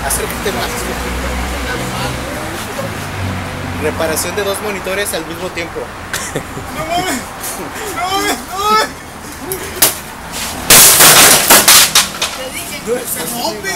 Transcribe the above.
Acércate más. Reparación de 2 monitores al mismo tiempo. ¡No mames! ¡No mames! ¡No mames! No, ¡Se rompe!